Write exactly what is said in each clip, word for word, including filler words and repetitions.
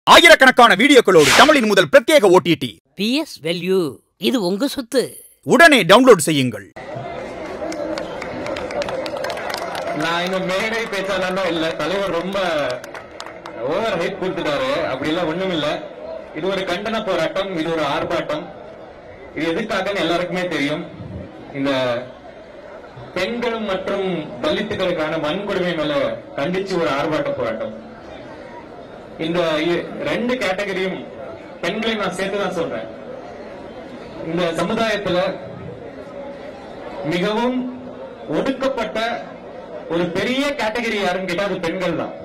ஆயிரக்கணக்கான வீடியோக்களோடு தமிழின் முதல் பிரத்யேக ஓடிடி பிஎஸ் வேல்யூ. இது உங்க சொத்து. உடனே டவுன்லோட் செய்யுங்கள். நான் இந்த மேடை பேச்சாளர் இல்ல, தலைவர் ரொம்ப ஓவர் ஹைட் கொடுத்துட்டாரு. அப்படி எல்லாம் ஒண்ணும் இல்ல. இது ஒரு கண்டன போராட்டம், இது ஒரு ஆர்ப்பாட்டம். இது எதுக்காகன்னு எல்லாருக்குமே தெரியும். இந்த பெண்கள் மற்றும் தலித்துகளுக்கான வன்கொடுமை மேல கண்டிச்சு ஒரு ஆர்ப்பாட்ட போராட்டம். இந்த ரெண்டு கேட்டகரியும் பெண்களை நான் சேர்த்துதான் சொல்றேன். இந்த சமுதாயத்துல மிகவும் ஒடுக்கப்பட்ட ஒரு பெரிய கேட்டகரி யாருன்னு கேட்டா அது பெண்கள் தான்.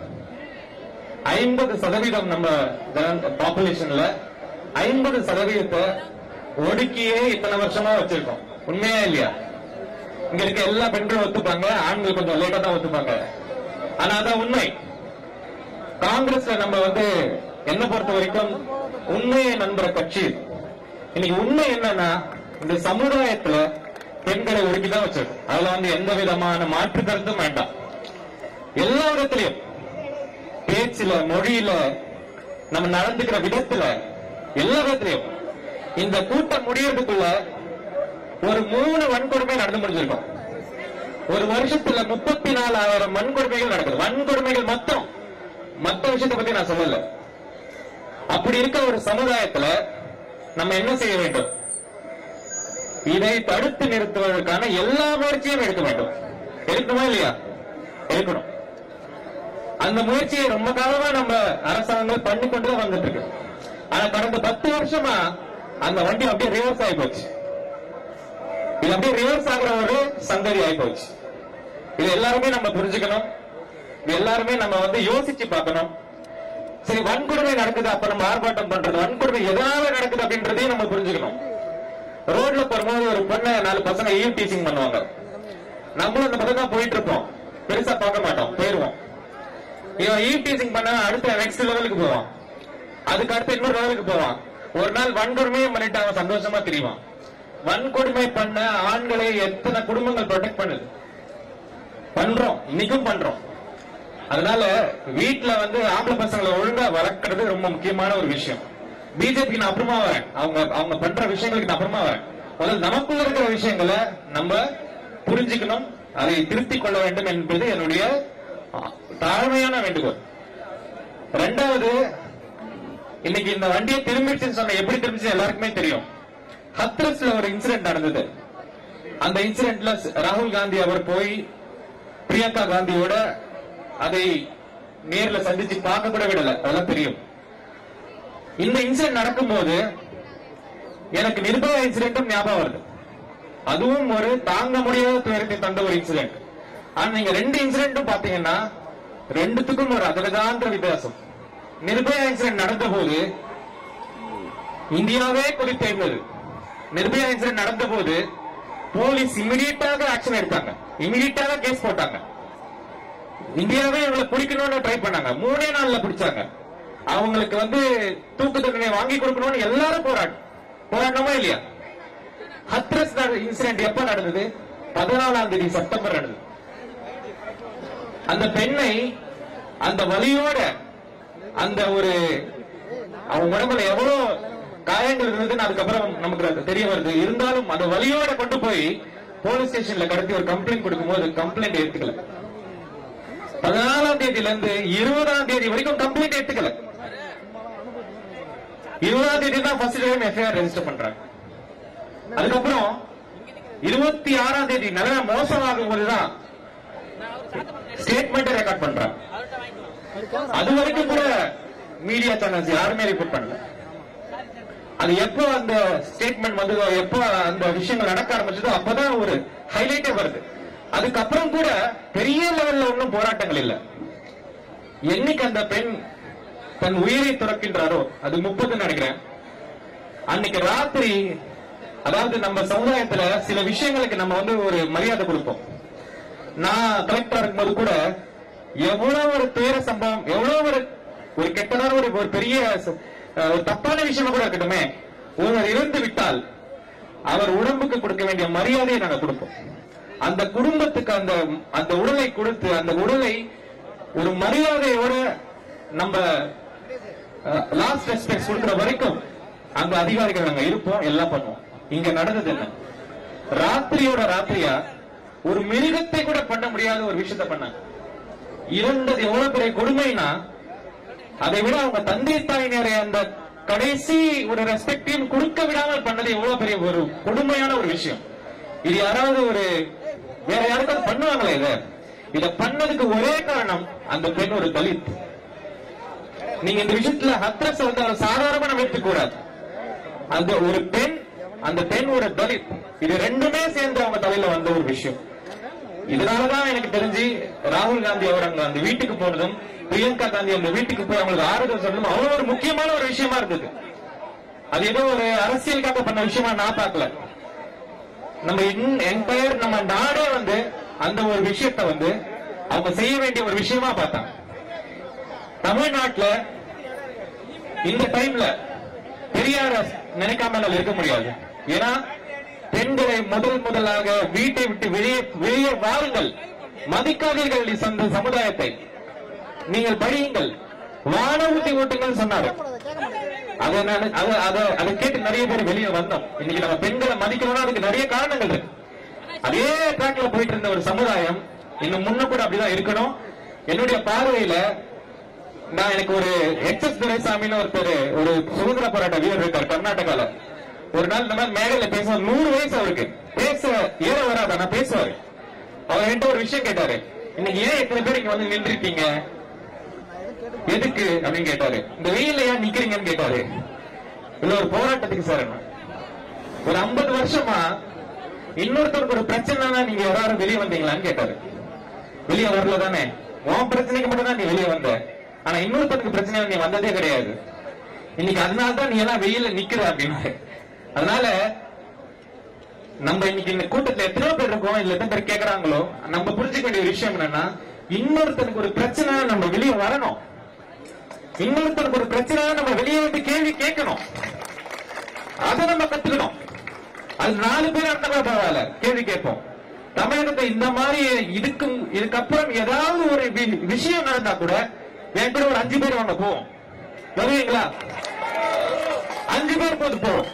ஐம்பது சதவீதம் நம்ம பாப்புலேஷன்ல ஐம்பது சதவீதத்தை ஒடுக்கியே இத்தனை வருஷமா வச்சிருக்கோம். உண்மையா இல்லையா? இங்க இருக்க எல்லா பெண்களும் ஒத்துப்பாங்க, ஆண்கள் கொஞ்சம் லேட்டா தான் ஒத்துப்பாங்க. ஆனா அதான் உண்மை. காங்கிரஸ்ல நம்ம வந்து என்ன பொறுத்த வரைக்கும் உண்மையை நம்புற கட்சி. இன்னைக்கு உண்மை என்னன்னா, இந்த சமுதாயத்துல பெண்களை ஒடுக்கிதான் வச்சிருக்கோம். அதுல வந்து எந்த விதமான மாற்று கருத்தும் வேண்டாம். எல்லா விதத்திலையும், பேச்சுல, மொழியில, நம்ம நடந்துக்கிற விதத்துல, எல்லா விதத்திலையும். இந்த கூட்டம் முடியறதுக்குள்ள ஒரு மூணு வன்கொடுமை நடந்து முடிஞ்சிருக்கும். ஒரு வருஷத்துல முப்பத்தி நாலாயிரம் வன்கொடுமைகள் நடக்குது. வன்கொடுமைகள் மொத்தம், மற்ற விஷயத்தை பத்தி நான் சொல்லல. அப்படி இருக்க ஒரு சமுதாயத்துல நம்ம என்ன செய்ய வேண்டும்? இதை தடுத்து நிறுத்துவதற்கான எல்லா முயற்சியும் எடுக்க வேண்டும். எடுக்கணுமா இல்லையா? எடுக்கணும். அந்த முயற்சியை ரொம்ப காலமா நம்ம அரசாங்கம் பண்ணி கொண்டுதான் வந்துட்டு இருக்கு. ஆனா கடந்த பத்து வருஷமா அந்த வண்டி அப்படியே ரிவர்ஸ் ஆகி போச்சு. இது அப்படியே ரிவர்ஸ் ஆகிற ஒரு சங்கதி ஆகி போச்சு. இது எல்லாருமே நம்ம புரிஞ்சுக்கணும். இது எல்லாருமே நம்ம வந்து யோசிச்சு பார்க்கணும். சரி, வன்கொடுமை நடக்குது, அப்ப நம்ம ஆர்ப்பாட்டம் பண்றது வன்கொடுமை எதனால நடக்குது அப்படின்றதையும் நம்ம புரிஞ்சுக்கணும். ரோட்ல போகும்போது ஒரு பொண்ணை நாலு பசங்க ஈவ் டீச்சிங் பண்ணுவாங்க. நம்மளும் அந்த பக்கம் தான் போயிட்டு இருப்போம், பெருசா பார்க்க மாட்டோம், போயிருவோம். இவன் ஈவ் டீச்சிங் பண்ண அடுத்த நெக்ஸ்ட் லெவலுக்கு போவான், அதுக்கு அடுத்து இன்னொரு லெவலுக்கு போவான். ஒரு நாள் வன்கொடுமையும் பண்ணிட்டு அவன் சந்தோஷமா தெரியுவான். வன்கொடுமை பண்ண ஆண்களை எத்தனை குடும்பங்கள் ப்ரொடெக்ட் பண்ணுது? பண்றோம், இன்னைக்கும் பண்றோம். அதனால வீட்டுல வந்து ஆம்பளை பசங்களை ஒழுங்கா வளர்க்கறது ரொம்ப முக்கியமான ஒரு விஷயம். பிஜேபிக்கு நான் அப்புறமா வரேன், அவங்க அவங்க பண்ற விஷயங்களுக்கு நான் அப்புறமா வரேன். முதல்ல நமக்குள்ள இருக்கிற விஷயங்களை நம்ம புரிஞ்சுக்கணும், அதை திருத்திக் கொள்ள வேண்டும் என்பது என்னுடைய தாழ்மையான வேண்டுகோள். ரெண்டாவது, இன்னைக்கு இந்த வண்டியை திரும்பிடுச்சுன்னு சொன்ன, எப்படி திரும்பிச்சு எல்லாருக்குமே தெரியும். ஹத்ரஸ்ல ஒரு இன்சிடென்ட் நடந்தது. அந்த இன்சிடென்ட்ல ராகுல் காந்தி அவர் போய் பிரியங்கா காந்தியோட அதை நேர்ல சந்திச்சு பார்க்க கூட விடல, அதெல்லாம் தெரியும். இந்த இன்சிடென்ட் நடக்கும்போது எனக்கு நிர்பயா இன்சிடென்ட்டும் ஞாபகம் வருது. அதுவும் ஒரு தாங்க முடியாத துயரத்தை தந்த ஒரு இன்சிடென்ட். ஆனா நீங்க ரெண்டு இன்சிடென்ட்டும் பாத்தீங்கன்னா ரெண்டுத்துக்கும் ஒரு அகலகாந்த வித்தியாசம். நிர்பயா இன்சிடென்ட் நடந்த போது இந்தியாவே கொதித்தெழுந்தது. நிர்பயா இன்சிடென்ட் நடந்த போது போலீஸ் இமிடியேட்டாக ஆக்ஷன் எடுத்தாங்க, இமிடியேட்டாக கேஸ் போட்டாங்க. இந்தியாவே இவங்களை பிடிக்கணும்னு ட்ரை பண்ணாங்க, மூணே நாள்ல பிடிச்சாங்க. அவங்களுக்கு வந்து தூக்கு தண்டனை வாங்கி கொடுக்கணும்னு எல்லாரும் போராட்டம் போராட்டமா இல்லையா? ஹத்ரஸ் இன்சிடென்ட் எப்ப நடந்தது? பதினாலாம் தேதி செப்டம்பர் நடந்தது. அந்த பெண்ணை அந்த வலியோட, அந்த ஒரு அவங்க உடம்புல எவ்வளவு காயங்கள் இருந்ததுன்னு அதுக்கப்புறம் நமக்கு தெரிய வருது. இருந்தாலும் அந்த வலியோட கொண்டு போய் போலீஸ் ஸ்டேஷன்ல கடத்தி ஒரு கம்ப்ளைண்ட் கொடுக்கும் போது கம்ப்ளைண்ட் எடுத்துக்கல. பதினாலாம் தேதியில இருந்து இருபதாம் தேதி வரைக்கும் கம்ப்ளைண்ட் எடுத்துக்கல. இருபதாம் தேதி தான் ஃபர்ஸ்ட் டைம் எஃப்ஐஆர் ரெஜிஸ்டர் பண்றாங்க. அதுக்கப்புறம் இருபத்தி ஆறாம் தேதி நல்ல மோசமாகும் போதுதான் ஸ்டேட்மெண்ட் ரெக்கார்ட் பண்றாங்க. அது வரைக்கும் கூட மீடியா சேனல்ஸ் யாருமே ரிப்போர்ட் பண்ணல. அது எப்போ அந்த ஸ்டேட்மெண்ட் வந்து, எப்போ அந்த விஷயங்கள் நடக்க ஆரம்பிச்சதோ அப்பதான் ஒரு ஹைலைட்டே வருது. அதுக்கப்புறம் கூட பெரிய லெவல்ல ஒன்றும் போராட்டங்கள் இல்லை. என்னைக்கு அந்த பெண் தன் உயிரை துறக்கின்றாரோ, அது முப்பது நினைக்கிறேன், அன்னைக்கு ராத்திரி, அதாவது நம்ம சமுதாயத்துல சில விஷயங்களுக்கு நம்ம வந்து ஒரு மரியாதை கொடுப்போம். நான் கலெக்டரா இருக்கும்போது கூட எவ்வளவு ஒரு துயர சம்பவம், எவ்வளவு ஒரு ஒரு கெட்டதான ஒரு ஒரு பெரிய ஒரு தப்பான விஷயமா கூட இருக்கட்டுமே, ஒருவர் இறந்து விட்டால் அவர் உடம்புக்கு கொடுக்க வேண்டிய மரியாதையை நாங்க கொடுப்போம். அந்த குடும்பத்துக்கு அந்த அந்த உடலை கொடுத்து, அந்த உடலை ஒரு மரியாதையோட நம்ம லாஸ்ட் ரெஸ்பெக்ட் கொடுக்கிற வரைக்கும் அங்க அதிகாரிகள் நாங்க இருப்போம், எல்லாம் பண்ணுவோம். இங்க நடந்தது என்ன? ராத்திரியோட ராத்திரியா ஒரு மிருகத்தை கூட பண்ண முடியாத ஒரு விஷயத்த பண்ணாங்க. இருந்தது எவ்வளவு பெரிய கொடுமைனா, அதை விட அவங்க தந்தை தாயினரை அந்த கடைசி ஒரு ரெஸ்பெக்டையும் கொடுக்க விடாமல் பண்ணது எவ்வளவு பெரிய ஒரு கொடுமையான ஒரு விஷயம். இது யாராவது ஒரு வேற யாருக்காவது பண்ணுவாங்களே? இத இத பண்ணதுக்கு ஒரே காரணம் அந்த பெண் ஒரு தலித். நீங்க இந்த விஷயத்துல ஹத்ரஸ் வந்து அதை சாதாரணமா நம்ம எடுத்துக்கூடாது. அந்த ஒரு பெண், அந்த பெண் ஒரு தலித், இது ரெண்டுமே சேர்ந்து அவங்க தலையில வந்த ஒரு விஷயம். இதனாலதான் எனக்கு தெரிஞ்சு ராகுல் காந்தி அவர் அங்க அந்த வீட்டுக்கு போனதும், பிரியங்கா காந்தி அந்த வீட்டுக்கு போய் அவங்களுக்கு ஆறுதல் சொல்லணும் அவ்வளவு ஒரு முக்கியமான ஒரு விஷயமா இருந்தது. அது ஏதோ ஒரு அரசியலுக்காக பண்ண விஷயமா நான் பார்க்கல. நம்ம எம்பையர் நம்ம நாடே வந்து அந்த ஒரு விஷயத்த வந்து அவங்க செய்ய வேண்டிய ஒரு விஷயமா பார்த்தாங்க. தமிழ்நாட்டுல இந்த டைம்ல பெரியார நினைக்காம இருக்க முடியாது. ஏன்னா பெண்களை முதல் முதலாக வீட்டை விட்டு வெளியே வெளியே வாருங்கள், மதிக்காதீர்கள் இந்த சமுதாயத்தை, நீங்கள் படியுங்கள், வான ஊட்டி ஓட்டுங்கள் சொன்னாரு. அதை கேட்டு நிறைய பேர் வெளியே வந்தோம். இன்னைக்கு நம்ம பெண்களை மதிக்கணும்னா அதுக்கு நிறைய காரணங்கள் இருக்கு. அதே ட்ராக்ல போயிட்டு இருந்த ஒரு சமுதாயம் இன்னும் முன்ன கூட அப்படிதான் இருக்கணும். என்னுடைய பார்வையில நான் எனக்கு ஒரு எச் எஸ் துரைசாமின்னு ஒருத்தர் ஒரு சுதந்திர போராட்ட வீரர் இருக்கார் கர்நாடகால. ஒரு நாள் இந்த மாதிரி மேடையில பேச நூறு வயசு அவருக்கு, பேச ஏற வராத நான் பேசுவாரு. அவர் என்கிட்ட ஒரு விஷயம் கேட்டாரு, இன்னைக்கு ஏன் எத்தனை பேர் இங்க வந்து நின்றுட்டீங்க, எதுக்கு அப்படின்னு கேட்டாரு. இந்த வெயில ஏன் நிக்கிறீங்கன்னு கேட்டாரு. இல்ல ஒரு போராட்டத்துக்கு சார். ஒரு ஐம்பது வருஷமா இன்னொருத்தருக்கு ஒரு பிரச்சனைனா நீங்க யாராவது வெளியே வந்தீங்களான்னு கேட்டாரு. வெளியே வரல தானே, உன் பிரச்சனைக்கு மட்டும் தான் நீ வெளியே வந்த, ஆனா இன்னொருத்தருக்கு பிரச்சனை நீ வந்ததே கிடையாது. இன்னைக்கு அதனால்தான் நீ எல்லாம் வெயில நிக்கிற அப்படின்னு. அதனால நம்ம இன்னைக்கு இந்த கூட்டத்துல எத்தனை பேர் இருக்கோம், இல்ல எத்தனை பேர் கேட்கறாங்களோ, நம்ம புரிஞ்சுக்க வேண்டிய விஷயம் என்னன்னா, இன்னொருத்தனுக்கு ஒரு பிரச்சனை நம்ம வெளியே வரணும், இன்னொருத்தனுக்கு ஒரு பிரச்சனை நம்ம வெளியே வந்து கேள்வி கேட்கணும், அதை நம்ம கத்துக்கணும். அது நாலு பேர் அந்த மாதிரி பரவாயில்ல கேள்வி கேட்போம். தமிழகத்தை இந்த மாதிரி இதுக்கும் இதுக்கப்புறம் ஏதாவது ஒரு விஷயம் நடந்தா கூட என் கூட ஒரு அஞ்சு பேர் வாங்க போவோம், வருவீங்களா? அஞ்சு பேர் போது போவோம்.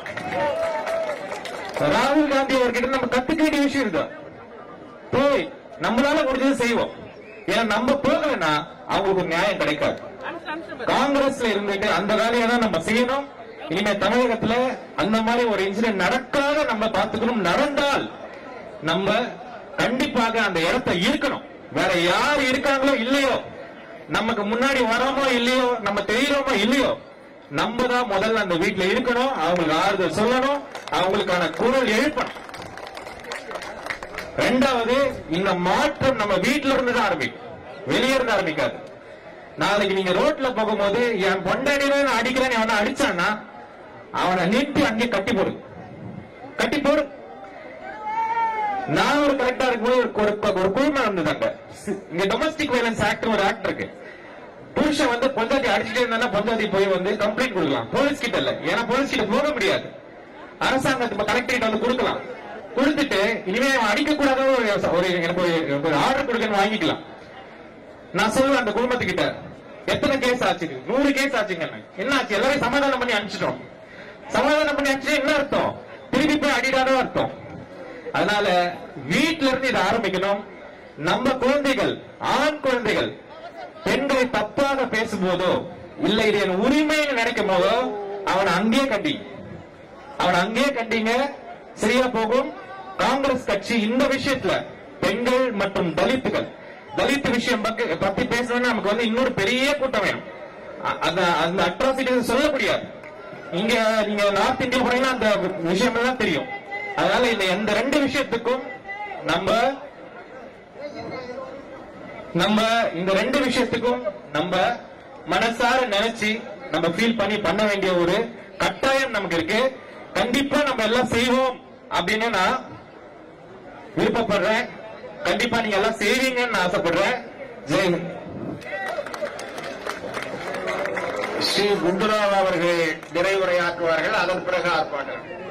ராகுல் காந்தி அவர்கிட்ட நம்ம கத்துக்க வேண்டிய விஷயம் இருக்கு. போய் நம்மளால முடிஞ்சது செய்வோம். ஏன்னா நம்ம போகலன்னா அவங்களுக்கு ஒரு நியாயம் கிடைக்காது. காங்கிரஸ்ல இருந்துட்டு அந்த வேலையை தான் நம்ம செய்யணும். இனிமே தமிழகத்துல அந்த மாதிரி ஒரு இன்சிடென்ட் நடக்காத நம்ம பார்த்துக்கணும். நடந்தால் நம்ம கண்டிப்பாக அந்த இடத்தை இருக்கணும். வேற யார் இருக்காங்களோ இல்லையோ, நமக்கு முன்னாடி வரோமோ இல்லையோ, நம்ம தெரியுறோமோ இல்லையோ, நம்ம தான் முதல்ல அந்த வீட்டுல இருக்கணும். அவங்களுக்கு ஆறுதல் சொல்லணும், அவங்களுக்கான குரல் எழுப்பணும். ரெண்டாவது, இந்த மாற்றம் நம்ம வீட்டுல இருந்து தான் ஆரம்பிக்கும், வெளியே இருந்து ஆரம்பிக்காது. நாளைக்கு நீங்க ரோட்ல போகும்போது என் பொண்டாடியில அடிக்கிறேன்னு அவனை அடிச்சான்னா அவனை நிறுத்தி அங்கே கட்டி போடு, கட்டி போடு. நான் ஒரு கரெக்டா இருக்கும்போது ஒரு குழுமம் இருந்ததாங்க. இங்க டொமஸ்டிக் வயலன்ஸ் ஆக்ட் ஒரு ஆக்ட் இருக்கு. புருஷன் வந்து பொஞ்சாதி அடிச்சுட்டே இருந்தா பொஞ்சாதி போய் வந்து கம்ப்ளைண்ட் கொடுக்கலாம், போலீஸ் கிட்ட இல்ல. ஏன்னா போலீஸ் கிட்ட போக முடியாது, அரசாங்கத்துக்கு கலெக்டரேட் வந்து கொடுக்கலாம். கொடுத்துட்டு இனிமே அவன் அடிக்க கூடாத ஒரு எனக்கு ஒரு ஆர்டர் கொடுக்கன்னு வாங்கிக்கலாம். நான் சொல்லுவேன் அந்த குடும்பத்துக்கிட்ட, எத்தனை கேஸ் ஆச்சு? நூறு கேஸ் ஆச்சுங்க. என்ன ஆச்சு? எல்லாரையும் சமாதானம் பண்ணி அனுப்பிச்சிட்டோம். சமாதானம் பண்ணி அனுப்பிச்சு என்ன அர்த்தம்? திருப்பி போய் அடிடாத அர்த்தம். அதனால வீட்டுல இருந்து இதை ஆரம்பிக்கணும். நம்ம குழந்தைகள், ஆண் குழந்தைகள் பெண்களை தப்பாக பேசும்போதோ இல்ல இது என் உரிமைன்னு நினைக்கும் போதோ அவனை அங்கேயே கட்டி அவனை அங்கேயே கண்டிங்க, சரியா போகும். காங்கிரஸ் கட்சி இந்த விஷயத்துல பெண்கள் மற்றும் தலித்துகள், தலித் விஷயம் பத்தி பேசணும்னா நமக்கு வந்து இன்னொரு பெரிய கூட்டம் வேணும். அந்த அட்ராசிட்டி சொல்ல முடியாது. இங்க நீங்க நார்த் இந்தியா போனீங்கன்னா அந்த விஷயம் தான் தெரியும். அதனால இந்த எந்த ரெண்டு விஷயத்துக்கும் நம்ம நம்ம இந்த ரெண்டு விஷயத்துக்கும் நம்ம மனசார நினைச்சு நம்ம ஃபீல் பண்ணி பண்ண வேண்டிய ஒரு கட்டாயம் நமக்கு இருக்கு. கண்டிப்பா நம்ம எல்லாம் செய்வோம் அப்படின்னு நான் விருப்பப்படுறேன். கண்டிப்பா நீங்க எல்லாம் செய்வீங்கன்னு நான் ஆசைப்படுறேன். ஜெயஹிந்த். ஸ்ரீ குண்டுராவ் அவர்கள் நிறைவுரையாற்றுவார்கள். அதன் பிறகு ஆர்ப்பாட்டம்.